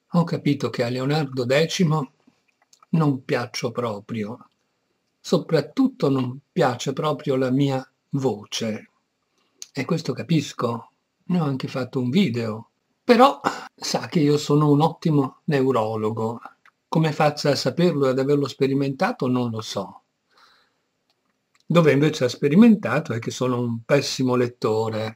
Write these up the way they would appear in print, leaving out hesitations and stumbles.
Ho capito che a Leonardo X non piaccio proprio. Soprattutto non piace proprio la mia voce. E questo capisco. Ne ho anche fatto un video. Però sa che io sono un ottimo neurologo. Come faccia a saperlo e ad averlo sperimentato non lo so. Dove invece ha sperimentato è che sono un pessimo lettore,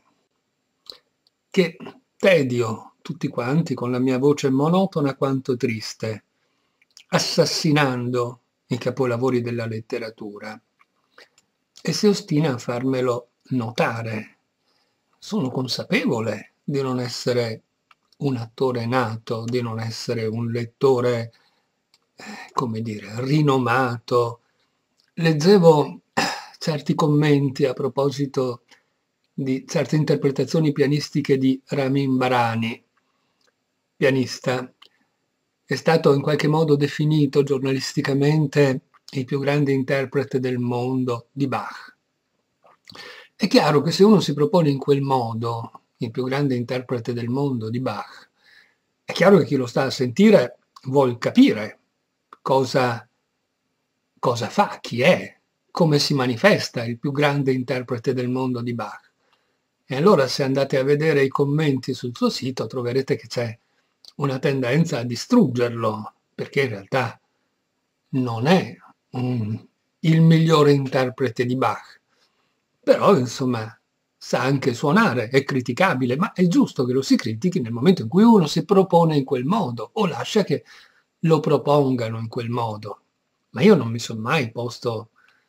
che tedio tutti quanti con la mia voce monotona quanto triste, assassinando i capolavori della letteratura, e si ostina a farmelo notare. Sono consapevole di non essere un attore nato, di non essere un lettore, come dire, rinomato. Leggevo certi commenti a proposito di certe interpretazioni pianistiche di Ramin Barani, pianista. È stato in qualche modo definito giornalisticamente il più grande interprete del mondo di Bach. È chiaro che se uno si propone in quel modo, il più grande interprete del mondo di Bach, è chiaro che chi lo sta a sentire vuol capire cosa fa, chi è, come si manifesta il più grande interprete del mondo di Bach. E allora se andate a vedere i commenti sul suo sito troverete che c'è una tendenza a distruggerlo, perché in realtà non è il migliore interprete di Bach. Però insomma sa anche suonare, è criticabile, ma è giusto che lo si critichi nel momento in cui uno si propone in quel modo o lascia che lo propongano in quel modo. Ma io non mi sono mai posto,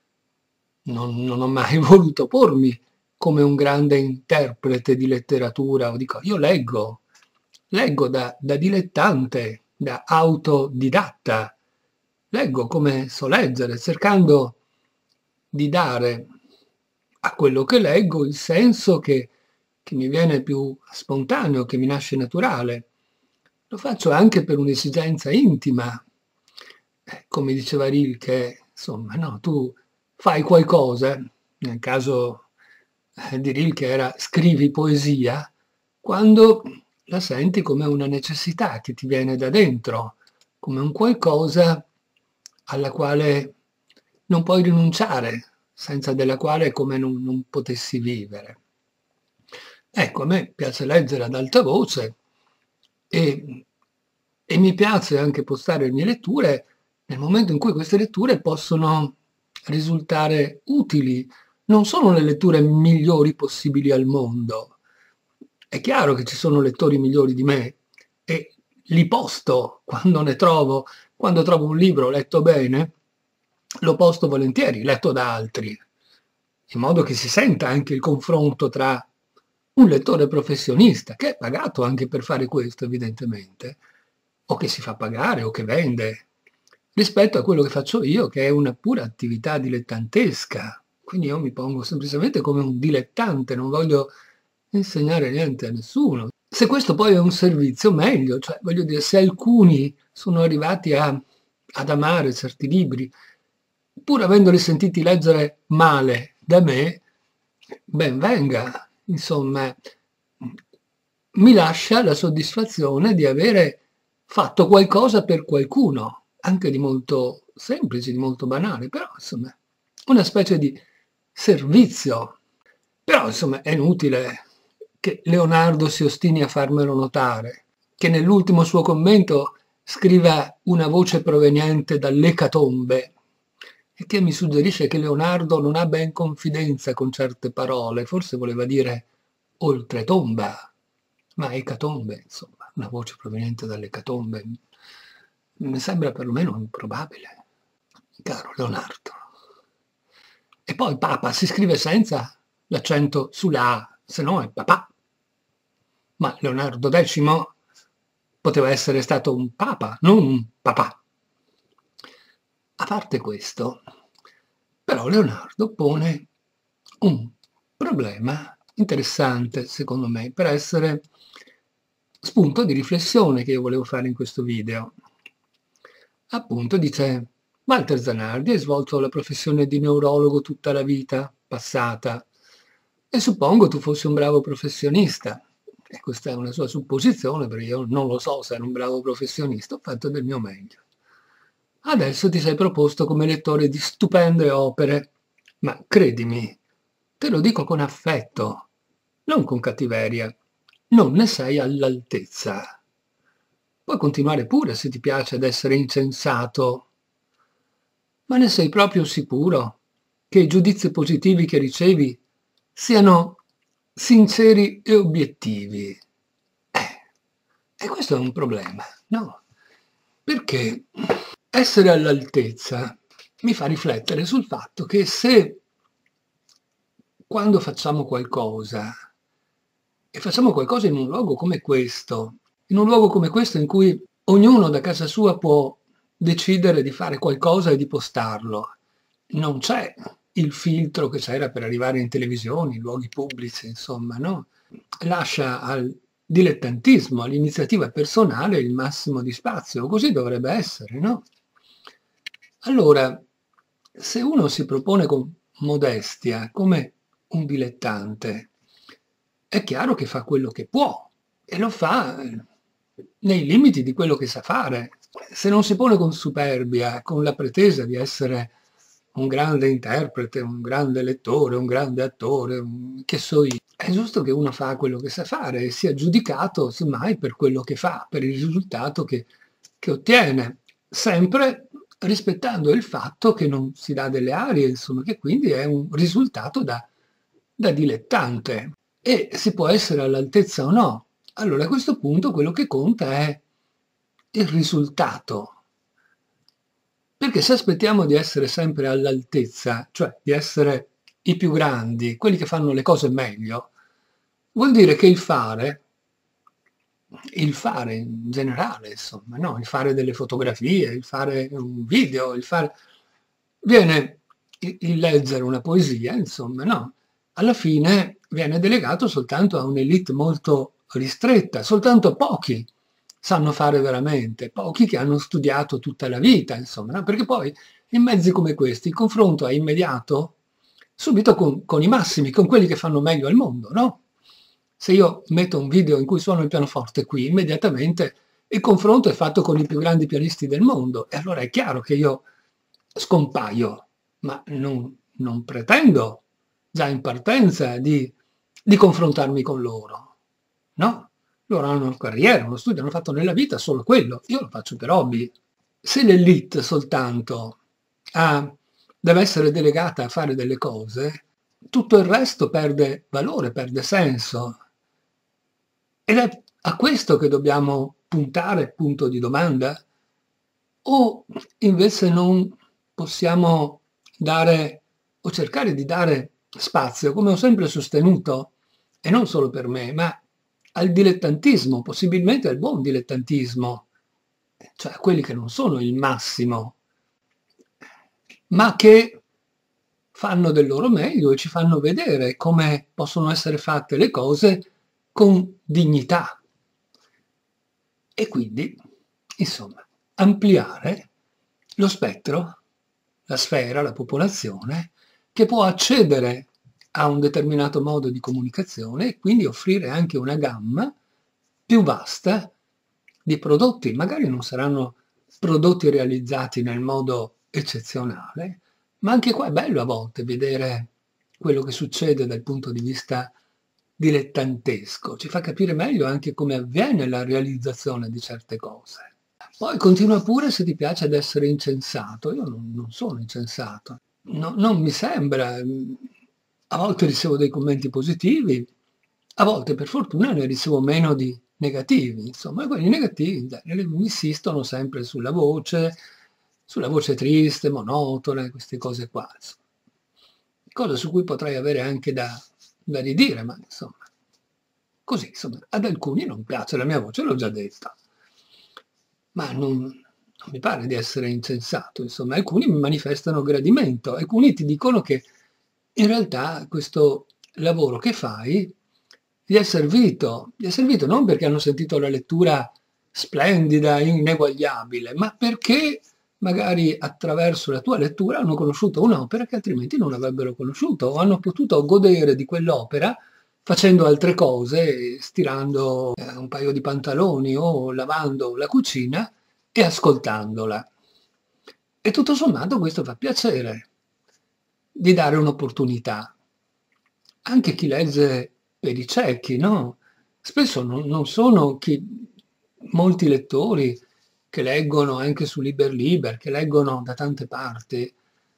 non ho mai voluto pormi come un grande interprete di letteratura o di cose. Io leggo da dilettante, da autodidatta, leggo come so leggere, cercando di dare a quello che leggo il senso che mi viene più spontaneo, che mi nasce naturale. Lo faccio anche per un'esigenza intima. Come diceva Rilke, insomma, no, tu fai qualcosa, nel caso di Rilke era scrivi poesia, quando la senti come una necessità che ti viene da dentro, come un qualcosa alla quale non puoi rinunciare, senza della quale è come non potessi vivere. Ecco, a me piace leggere ad alta voce e, e mi piace anche postare le mie letture nel momento in cui queste letture possono risultare utili. Non sono le letture migliori possibili al mondo. È chiaro che ci sono lettori migliori di me e li posto quando ne trovo, quando trovo un libro letto bene, lo posto volentieri, letto da altri, in modo che si senta anche il confronto tra un lettore professionista, che è pagato anche per fare questo evidentemente, o che si fa pagare o che vende, rispetto a quello che faccio io, che è una pura attività dilettantesca. Quindi io mi pongo semplicemente come un dilettante, non voglio insegnare niente a nessuno. Se questo poi è un servizio, meglio, cioè voglio dire, se alcuni sono arrivati ad amare certi libri, pur avendoli sentiti leggere male da me, ben venga, insomma, mi lascia la soddisfazione di avere fatto qualcosa per qualcuno, anche di molto semplice, di molto banale, però insomma, una specie di servizio. Però insomma è inutile che Leonardo si ostini a farmelo notare, che nell'ultimo suo commento scriva una voce proveniente dall'ecatombe e che mi suggerisce che Leonardo non abbia in confidenza con certe parole, forse voleva dire oltretomba, ma ecatombe, insomma, una voce proveniente dall'ecatombe, mi sembra perlomeno improbabile, caro Leonardo. E poi Papa si scrive senza l'accento sulla A, se no è papà. Ma Leonardo X poteva essere stato un papa, non un papà. A parte questo, però Leonardo pone un problema interessante, secondo me, per essere spunto di riflessione che io volevo fare in questo video. Appunto dice: Walter Zanardi ha svolto la professione di neurologo tutta la vita passata e suppongo tu fossi un bravo professionista. e questa è una sua supposizione perché io non lo so se era un bravo professionista, ho fatto del mio meglio. Adesso ti sei proposto come lettore di stupende opere, ma credimi, te lo dico con affetto, non con cattiveria, non ne sei all'altezza. Puoi continuare pure se ti piace ad essere insensato, ma ne sei proprio sicuro che i giudizi positivi che ricevi siano sinceri e obiettivi? E questo è un problema, no? Perché essere all'altezza mi fa riflettere sul fatto che se quando facciamo qualcosa, e facciamo qualcosa in un luogo come questo, in un luogo come questo in cui ognuno da casa sua può decidere di fare qualcosa e di postarlo, non c'è il filtro che c'era per arrivare in televisione, in luoghi pubblici, insomma, no? Lascia al dilettantismo, all'iniziativa personale il massimo di spazio, così dovrebbe essere, no? Allora, se uno si propone con modestia come un dilettante, è chiaro che fa quello che può e lo fa nei limiti di quello che sa fare. Se non si pone con superbia, con la pretesa di essere un grande interprete, un grande lettore, un grande attore, che so io, è giusto che uno fa quello che sa fare e sia giudicato semmai per quello che fa, per il risultato che ottiene, sempre rispettando il fatto che non si dà delle arie, insomma, che quindi è un risultato da dilettante e si può essere all'altezza o no. Allora a questo punto quello che conta è il risultato. Perché se aspettiamo di essere sempre all'altezza, cioè di essere i più grandi, quelli che fanno le cose meglio, vuol dire che il fare in generale, insomma, no? Il fare delle fotografie, il fare un video, viene il leggere una poesia, insomma, no? Alla fine viene delegato soltanto a un'elite molto ristretta, soltanto pochi sanno fare veramente, pochi che hanno studiato tutta la vita, insomma, no? Perché poi in mezzi come questi il confronto è immediato, subito con i massimi, con quelli che fanno meglio al mondo, no? Se io metto un video in cui suono il pianoforte qui, immediatamente il confronto è fatto con i più grandi pianisti del mondo e allora è chiaro che io scompaio, ma non pretendo già in partenza di confrontarmi con loro, no? Loro hanno una carriera, uno studio, hanno fatto nella vita solo quello, io lo faccio per hobby. Se l'elite soltanto deve essere delegata a fare delle cose, tutto il resto perde valore, perde senso. Ed è a questo che dobbiamo puntare, punto di domanda? O invece non possiamo dare o cercare di dare spazio, come ho sempre sostenuto, e non solo per me, ma al dilettantismo, possibilmente al buon dilettantismo, cioè a quelli che non sono il massimo, ma che fanno del loro meglio e ci fanno vedere come possono essere fatte le cose con dignità. E quindi, insomma, ampliare lo spettro, la sfera, la popolazione, che può accedere a un determinato modo di comunicazione e quindi offrire anche una gamma più vasta di prodotti. Magari non saranno prodotti realizzati nel modo eccezionale, ma anche qua è bello a volte vedere quello che succede dal punto di vista dilettantesco, ci fa capire meglio anche come avviene la realizzazione di certe cose. Poi continua pure se ti piace ad essere incensato. Io non sono incensato, non mi sembra. A volte ricevo dei commenti positivi, a volte per fortuna ne ricevo meno di negativi, insomma, quelli negativi mi insistono sempre sulla voce triste, monotona, queste cose qua, insomma. Cosa su cui potrei avere anche da ridire, ma insomma, così, insomma, ad alcuni non piace la mia voce, l'ho già detto, ma non mi pare di essere insensato, insomma, alcuni mi manifestano gradimento, alcuni ti dicono che in realtà questo lavoro che fai gli è servito non perché hanno sentito la lettura splendida, ineguagliabile, ma perché magari attraverso la tua lettura hanno conosciuto un'opera che altrimenti non avrebbero conosciuto o hanno potuto godere di quell'opera facendo altre cose, stirando un paio di pantaloni o lavando la cucina e ascoltandola. E tutto sommato questo fa piacere, di dare un'opportunità. Anche chi legge per i ciechi, no? Spesso non sono molti lettori che leggono anche su Liber, che leggono da tante parti,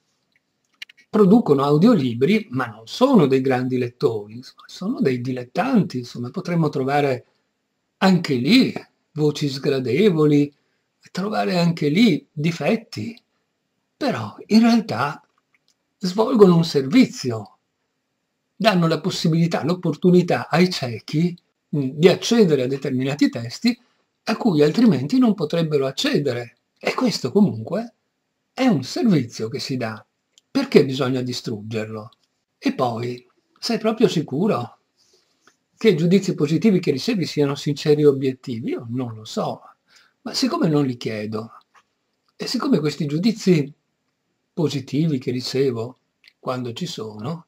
producono audiolibri, ma non sono dei grandi lettori, insomma, sono dei dilettanti, insomma, potremmo trovare anche lì voci sgradevoli, trovare anche lì difetti, però in realtà svolgono un servizio, danno la possibilità, l'opportunità ai ciechi di accedere a determinati testi a cui altrimenti non potrebbero accedere. E questo comunque è un servizio che si dà. Perché bisogna distruggerlo? E poi, sei proprio sicuro che i giudizi positivi che ricevi siano sinceri e obiettivi? Io non lo so, ma siccome non li chiedo, e siccome questi giudizi positivi che ricevo, quando ci sono,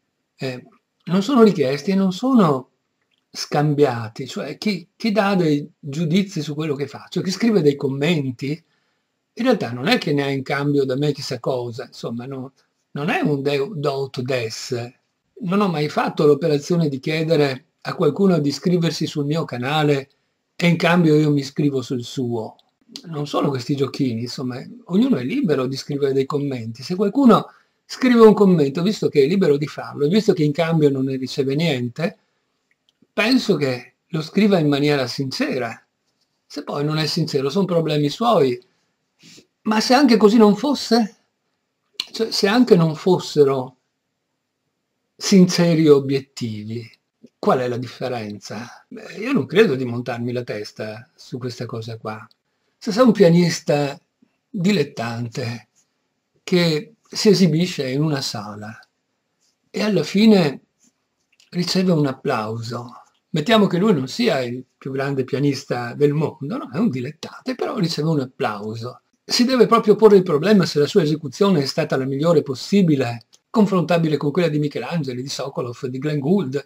non sono richiesti e non sono scambiati, cioè chi dà dei giudizi su quello che faccio, chi scrive dei commenti, in realtà non è che ne ha in cambio da me chissà cosa, insomma, non è un do ut des. Non ho mai fatto l'operazione di chiedere a qualcuno di iscriversi sul mio canale e in cambio io mi iscrivo sul suo. Non sono questi giochini, insomma, ognuno è libero di scrivere dei commenti. Se qualcuno scrive un commento, visto che è libero di farlo e visto che in cambio non ne riceve niente, penso che lo scriva in maniera sincera. Se poi non è sincero, sono problemi suoi. Ma se anche così non fosse? Cioè, se anche non fossero sinceri e obiettivi, qual è la differenza? Beh, io non credo di montarmi la testa su queste cose qua. Se sei un pianista dilettante che si esibisce in una sala e alla fine riceve un applauso, mettiamo che lui non sia il più grande pianista del mondo, no? È un dilettante, però riceve un applauso. Si deve proprio porre il problema se la sua esecuzione è stata la migliore possibile, confrontabile con quella di Michelangelo, di Sokolov, di Glenn Gould,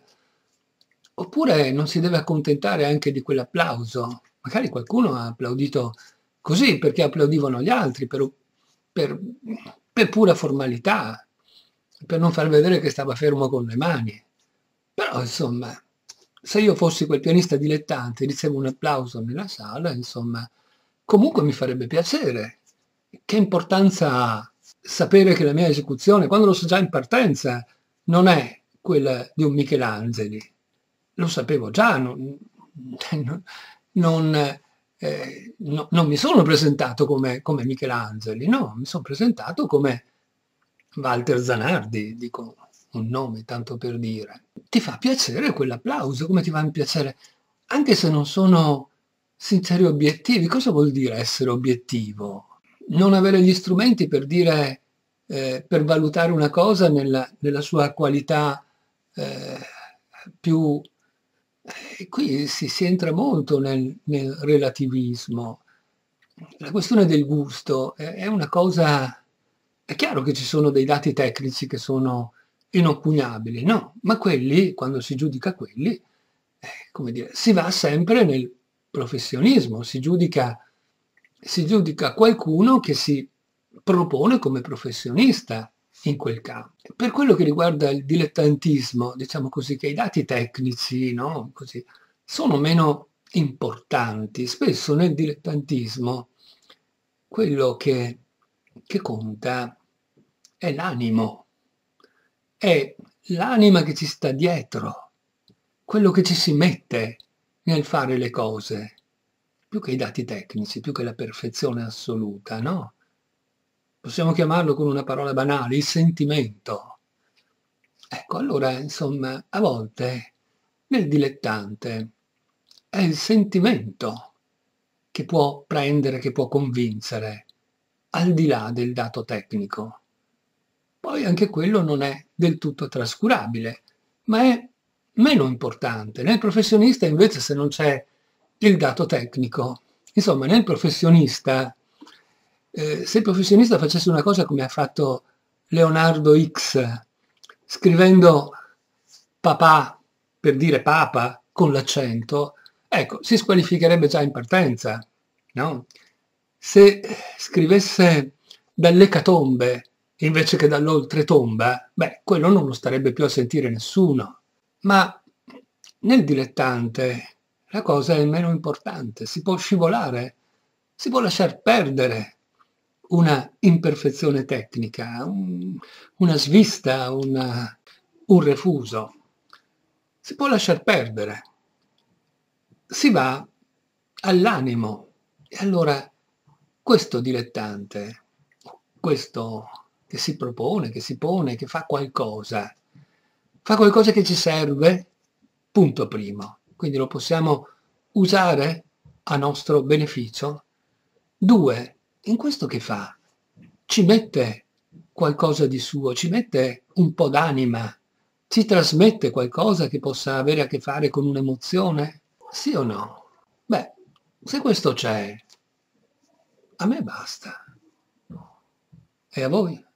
oppure non si deve accontentare anche di quell'applauso. Magari qualcuno ha applaudito così perché applaudivano gli altri, per, per pura formalità, per non far vedere che stava fermo con le mani. Però insomma, se io fossi quel pianista dilettante e ricevo un applauso nella sala, insomma, comunque mi farebbe piacere. Che importanza ha sapere che la mia esecuzione, quando lo so già in partenza, non è quella di un Michelangelo? Lo sapevo già, non, non mi sono presentato come Michelangelo, no, mi sono presentato come Walter Zanardi, dico un nome tanto per dire. Ti fa piacere quell'applauso, come ti fa piacere, anche se non sono sinceri obiettivi. Cosa vuol dire essere obiettivo? Non avere gli strumenti per dire, per valutare una cosa nella sua qualità più... qui si entra molto nel relativismo. La questione del gusto è una cosa... È chiaro che ci sono dei dati tecnici che sono inoppugnabili, no? Ma quelli, quando si giudica quelli, come dire, si va sempre nel professionismo, si giudica qualcuno che si propone come professionista in quel campo. Per quello che riguarda il dilettantismo, diciamo così, che i dati tecnici, no? Così, sono meno importanti. Spesso nel dilettantismo quello che conta è l'animo, è l'anima che ci sta dietro, quello che ci si mette nel fare le cose, più che i dati tecnici, più che la perfezione assoluta, no? Possiamo chiamarlo con una parola banale, il sentimento. Ecco, allora, insomma, a volte nel dilettante è il sentimento che può prendere, che può convincere, al di là del dato tecnico. Poi anche quello non è del tutto trascurabile, ma è meno importante. Nel professionista invece se non c'è il dato tecnico, insomma nel professionista, se il professionista facesse una cosa come ha fatto Leonardo X, scrivendo papà per dire papa con l'accento, ecco, si squalificherebbe già in partenza, no? Se scrivesse dall'ecatombe invece che dall'oltretomba, beh, quello non lo starebbe più a sentire nessuno. Ma nel dilettante la cosa è meno importante, si può scivolare, si può lasciar perdere una imperfezione tecnica, una svista, un refuso. Si può lasciar perdere. Si va all'animo. E allora questo dilettante, questo che si propone, che si pone, che fa qualcosa che ci serve, punto primo. Quindi lo possiamo usare a nostro beneficio. 2, in questo che fa, ci mette qualcosa di suo, ci mette un po' d'anima, ci trasmette qualcosa che possa avere a che fare con un'emozione? Sì o no? Beh, se questo c'è, a me basta. E a voi?